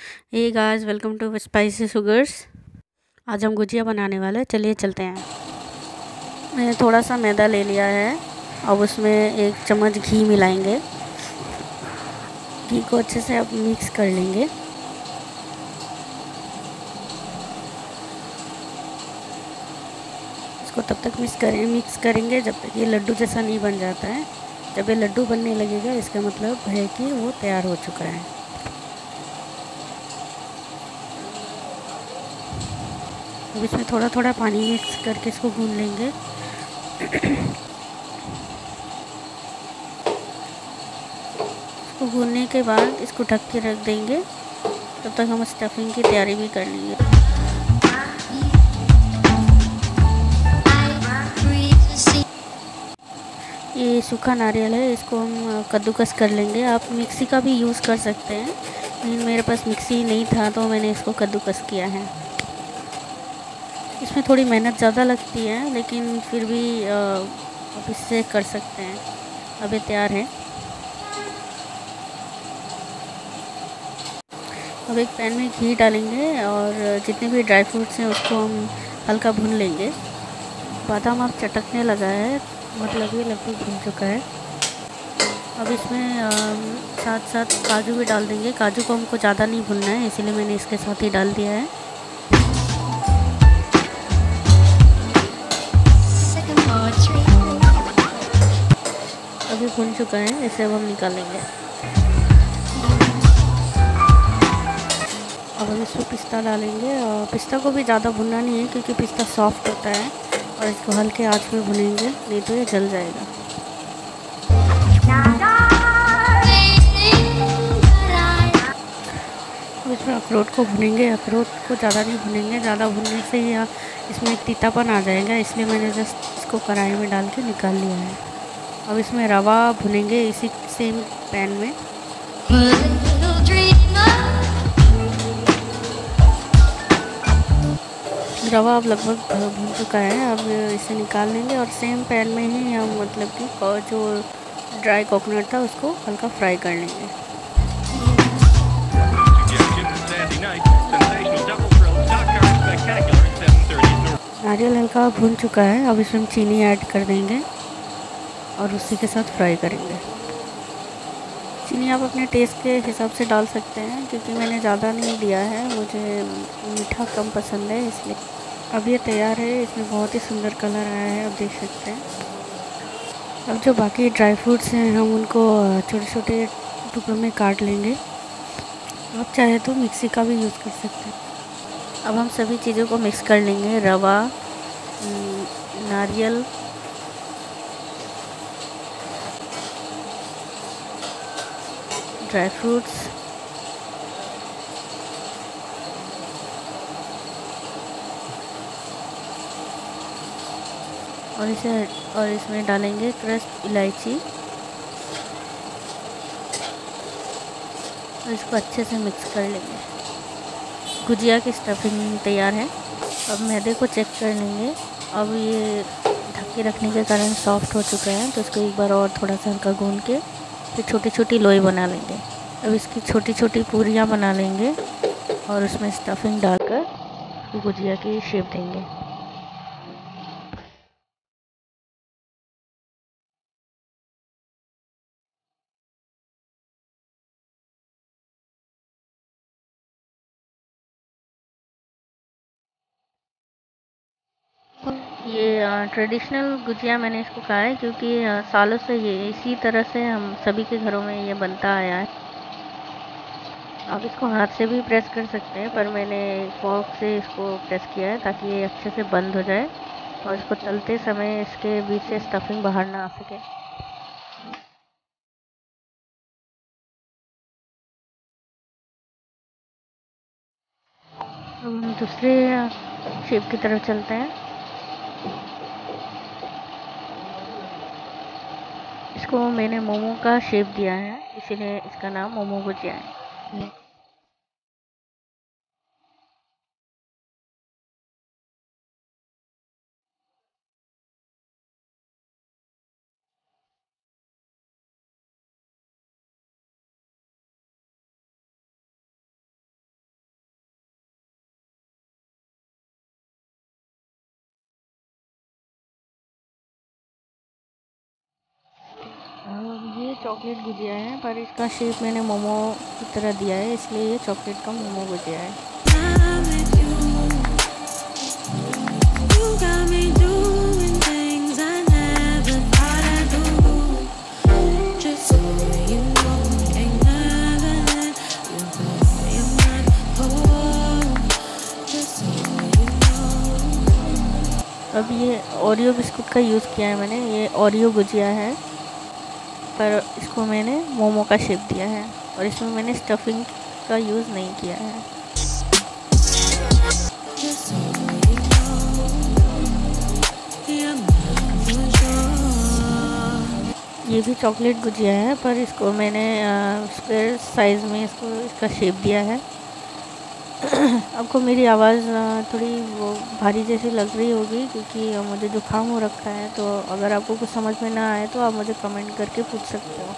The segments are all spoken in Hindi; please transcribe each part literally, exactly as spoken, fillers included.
Hey guys, welcome to spicy sugars. आज हम गुजिया बनाने वाले हैं। चलिए चलते हैं। मैंने थोड़ा सा मैदा ले लिया है। अब उसमें एक चम्मच घी मिलाएंगे। घी को अच्छे से अब मिक्स कर लेंगे। इसको तब तक मिक्स करें मिक्स करेंगे जब तक ये लड्डू जैसा नहीं बन जाता है। जब ये लड्डू बनने लगेगा इसका मतलब है कि वो तैयार हो चुका है। अब इसमें थोड़ा थोड़ा पानी मिक्स करके इसको गूंद लेंगे। इसको गूंदने के बाद इसको ढक के रख देंगे। तब तक हम स्टफिंग की तैयारी भी कर लेंगे। ये सूखा नारियल है, इसको हम कद्दूकस कर लेंगे। आप मिक्सी का भी यूज़ कर सकते हैं, लेकिन मेरे पास मिक्सी नहीं था तो मैंने इसको कद्दूकस किया है। इसमें थोड़ी मेहनत ज़्यादा लगती है, लेकिन फिर भी आप इससे कर सकते हैं। अब ये तैयार है। अब एक पैन में घी डालेंगे और जितने भी ड्राई फ्रूट्स हैं उसको हम हल्का भून लेंगे। बादाम अब चटकने लगा है, मतलब ये लगभग भून चुका है। अब इसमें साथ साथ काजू भी डाल देंगे। काजू को हमको ज़्यादा नहीं भूनना है, इसीलिए मैंने इसके साथ ही डाल दिया है। अभी भून चुका है, इसे अब हम निकालेंगे। अब हम इसमें पिस्ता डालेंगे। और पिस्ता को भी ज़्यादा भुनना नहीं है, क्योंकि पिस्ता सॉफ्ट होता है और इसको हल्के आंच में भुनेंगे, नहीं तो ये जल जाएगा। अब इसमें अखरोट को भुनेंगे। अखरोट को ज़्यादा नहीं भुनेंगे, ज़्यादा भुनने से ही इसमें एक तीतापन आ जाएगा, इसलिए मैंने जस्ट इसको कढ़ाई में डाल के निकाल लिया है। अब इसमें रवा भुनेंगे इसी सेम पैन में। रवा अब लगभग भून चुका है। अब इसे निकाल लेंगे और सेम पैन में ही हम मतलब कि जो ड्राई कोकोनट था उसको हल्का फ्राई कर लेंगे। नारियल हल्का भून चुका है। अब इसमें हम चीनी ऐड कर देंगे और उसी के साथ फ्राई करेंगे। चीनी आप अपने टेस्ट के हिसाब से डाल सकते हैं, क्योंकि मैंने ज़्यादा नहीं दिया है, मुझे मीठा कम पसंद है इसलिए। अब ये तैयार है। इसमें बहुत ही सुंदर कलर आया है, आप देख सकते हैं। अब जो बाकी ड्राई फ्रूट्स हैं हम उनको छोटे छोटे टुकड़ों में काट लेंगे। आप चाहे तो मिक्सी का भी यूज़ कर सकते हैं। अब हम सभी चीज़ों को मिक्स कर लेंगे। रवा, नारियल, ड्राई फ्रूट्स, और इसे और इसमें डालेंगे क्रश्ड इलायची और इसको अच्छे से मिक्स कर लेंगे। गुजिया की स्टफिंग तैयार है। अब मैदे को चेक कर लेंगे। अब ये ढक के रखने के कारण सॉफ्ट हो चुका है, तो इसको एक बार और थोड़ा सा हल्का गूंद के फिर छोटी छोटी लोई बना लेंगे। अब इसकी छोटी छोटी पूरियाँ बना लेंगे और उसमें स्टफिंग डालकर गुजिया की शेप देंगे। ये ट्रेडिशनल गुजिया मैंने इसको कहा है, क्योंकि सालों से ये इसी तरह से हम सभी के घरों में ये बनता आया है। आप इसको हाथ से भी प्रेस कर सकते हैं, पर मैंने फॉर्क से इसको प्रेस किया है ताकि ये अच्छे से बंद हो जाए और इसको तलते समय इसके बीच से स्टफिंग बाहर ना आ सके। हम दूसरे शेप की तरफ चलते हैं। इसको मैंने मोमो का शेप दिया है, इसीलिए इसका नाम मोमो गुजिया है। चॉकलेट गुजिया है, पर इसका शेप मैंने मोमो की तरह दिया है, इसलिए ये चॉकलेट का मोमो गुजिया है। अब ये ओरियो बिस्कुट का यूज़ किया है मैंने, ये ओरियो गुजिया है, पर इसको मैंने मोमो का शेप दिया है और इसमें मैंने स्टफिंग का यूज़ नहीं किया है। ये भी चॉकलेट गुजिया है, पर इसको मैंने स्क्वायर साइज़ में इसको इसका शेप दिया है। आपको मेरी आवाज़ थोड़ी वो भारी जैसी लग रही होगी क्योंकि मुझे जुकाम हो रखा है, तो अगर आपको कुछ समझ में ना आए तो आप मुझे कमेंट करके पूछ सकते हो।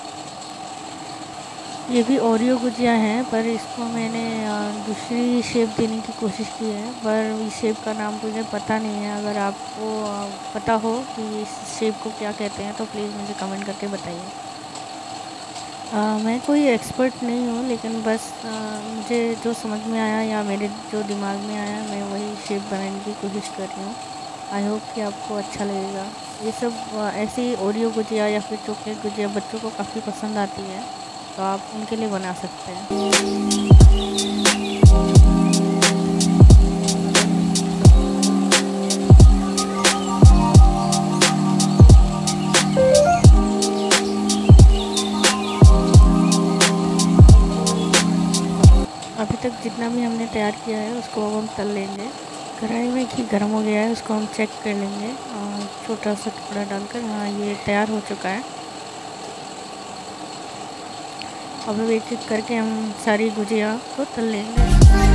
ये भी ओरियो गुजिया है, पर इसको मैंने दूसरी शेप देने की कोशिश की है, पर इस शेप का नाम मुझे पता नहीं है। अगर आपको पता हो कि इस शेप को क्या कहते हैं तो प्लीज़ मुझे कमेंट करके बताइए। Uh, मैं कोई एक्सपर्ट नहीं हूँ, लेकिन बस uh, मुझे जो समझ में आया या मेरे जो दिमाग में आया मैं वही शेप बनाने की कोशिश कर रही हूँ। आई होप कि आपको अच्छा लगेगा। ये सब uh, ऐसी ओरियो गुजिया या फिर चॉकलेट गुजिया बच्चों को काफ़ी पसंद आती है, तो आप उनके लिए बना सकते हैं। अभी तक जितना भी हमने तैयार किया है उसको अब हम तल लेंगे। कढ़ाई में घी गर्म हो गया है, उसको हम चेक कर लेंगे और छोटा सा टुकड़ा डालकर। हाँ, ये तैयार हो चुका है। अब एक एक करके हम सारी गुजिया को तल लेंगे।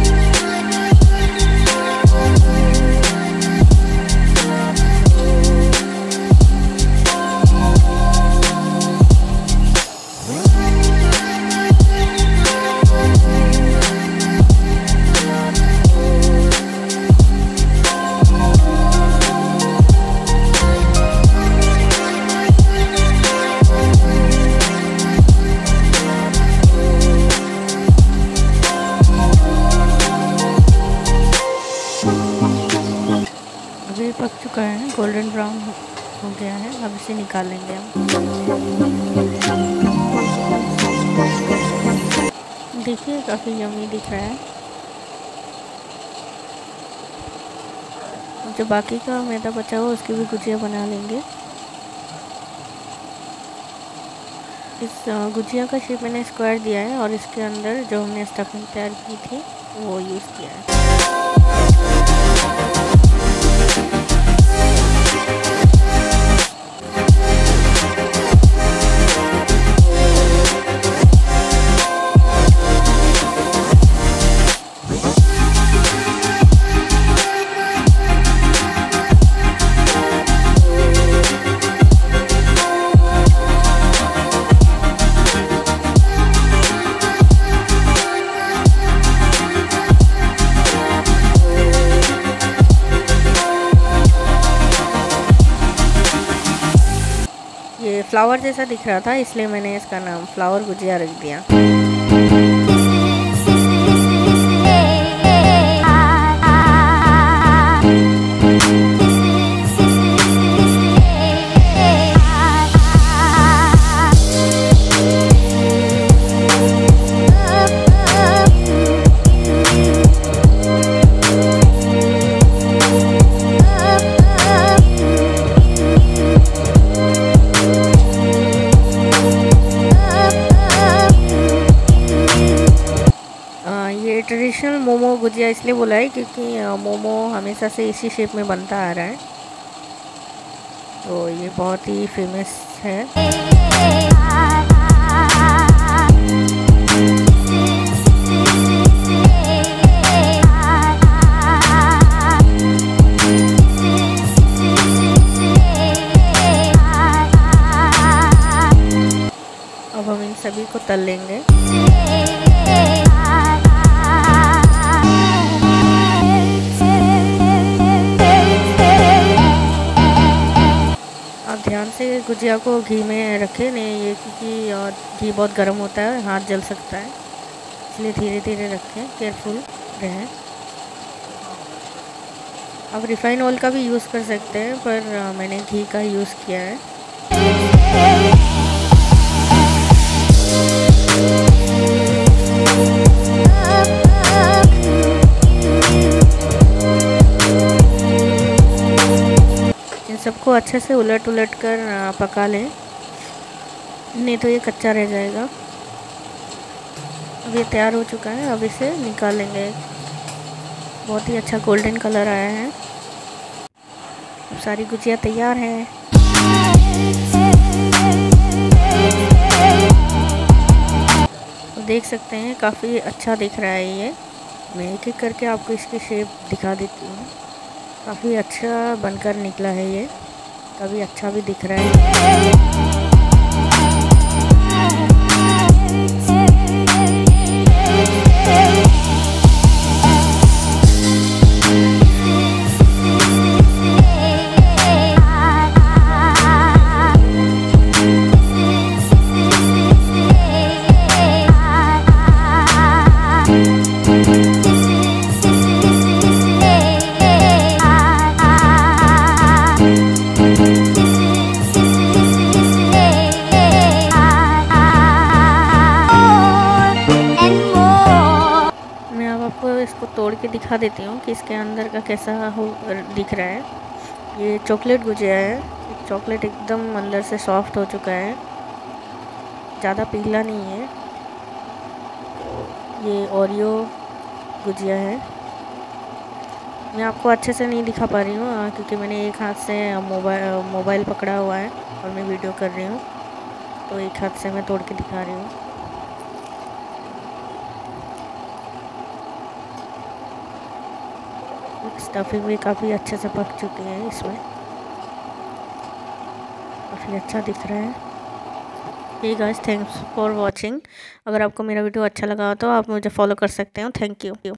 ये पक चुका है, गोल्डन ब्राउन हो गया है। अब इसे निकाल लेंगे हम। देखिए काफ़ी यम्मी दिख रहा है। जो बाकी का मैदा बचा हुआ उसकी भी गुजिया बना लेंगे। इस गुजिया का शेप मैंने स्क्वायर दिया है और इसके अंदर जो हमने स्टफिंग तैयार की थी वो यूज़ किया है। ये फ्लावर जैसा दिख रहा था, इसलिए मैंने इसका नाम फ्लावर गुजिया रख दिया। ट्रेडिशनल मोमो गुजिया इसलिए बोला है क्योंकि मोमो हमेशा से इसी शेप में बनता आ रहा है, तो ये बहुत ही फेमस है। अब हम इन सभी को तल लेंगे। ध्यान से गुजिया को घी में रखें नहीं, ये क्योंकि और घी बहुत गर्म होता है, हाथ जल सकता है, इसलिए धीरे धीरे रखें, केयरफुल रहें। आप रिफ़ाइन ऑयल का भी यूज़ कर सकते हैं, पर मैंने घी का यूज़ किया है। इन सबको अच्छे से उलट उलट कर पका लें, नहीं तो ये कच्चा रह जाएगा। अब ये तैयार हो चुका है, अब इसे निकाल लेंगे। बहुत ही अच्छा गोल्डन कलर आया है। अब सारी गुजिया तैयार है। तो देख सकते हैं काफ़ी अच्छा दिख रहा है ये। मैं एक एक करके आपको इसकी शेप दिखा देती हूँ। काफ़ी अच्छा बनकर निकला है ये, काफ़ी अच्छा भी दिख रहा है। इसको तोड़ के दिखा देती हूँ कि इसके अंदर का कैसा हो दिख रहा है। ये चॉकलेट गुजिया है, चॉकलेट एकदम अंदर से सॉफ्ट हो चुका है, ज़्यादा पीला नहीं है। ये ओरियो गुजिया है। मैं आपको अच्छे से नहीं दिखा पा रही हूँ क्योंकि मैंने एक हाथ से मोबाइल मोबाइल पकड़ा हुआ है और मैं वीडियो कर रही हूँ, तो एक हाथ से मैं तोड़ के दिखा रही हूँ। स्टफिंग भी काफ़ी अच्छे से पक चुकी है, इसमें काफ़ी अच्छा दिख रहा है। Hey guys, thanks for watching. अगर आपको मेरा वीडियो अच्छा लगा तो आप मुझे फॉलो कर सकते हो। Thank you.